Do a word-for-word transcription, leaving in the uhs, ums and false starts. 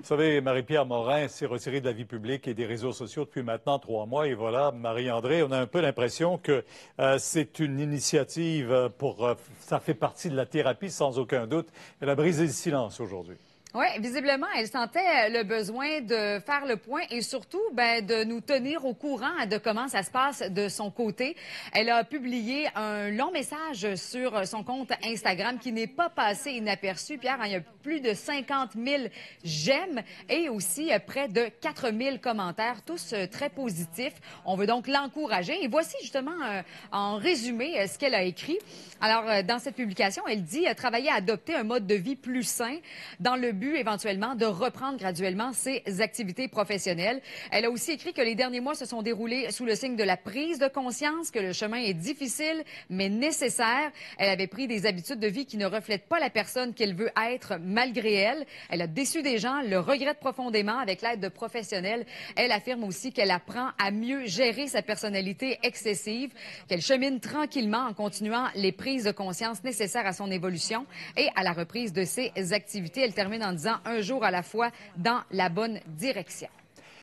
Vous savez, Marie-Pierre Morin s'est retirée de la vie publique et des réseaux sociaux depuis maintenant trois mois. Et voilà, Marie-André, on a un peu l'impression que euh, c'est une initiative pour... Euh, ça fait partie de la thérapie, sans aucun doute. Elle a brisé le silence aujourd'hui. Oui, visiblement, elle sentait le besoin de faire le point et surtout ben, de nous tenir au courant de comment ça se passe de son côté. Elle a publié un long message sur son compte Instagram qui n'est pas passé inaperçu. Pierre, il y a plus de cinquante mille j'aime et aussi près de quatre mille commentaires, tous très positifs. On veut donc l'encourager. Et voici justement en résumé ce qu'elle a écrit. Alors, dans cette publication, elle dit « Travailler à adopter un mode de vie plus sain dans le but éventuellement de reprendre graduellement ses activités professionnelles. » Elle a aussi écrit que les derniers mois se sont déroulés sous le signe de la prise de conscience, que le chemin est difficile mais nécessaire. Elle avait pris des habitudes de vie qui ne reflètent pas la personne qu'elle veut être malgré elle. Elle a déçu des gens, le regrette profondément avec l'aide de professionnels. Elle affirme aussi qu'elle apprend à mieux gérer sa personnalité excessive, qu'elle chemine tranquillement en continuant les prises de conscience nécessaires à son évolution et à la reprise de ses activités. Elle termine en disant un jour à la fois dans la bonne direction.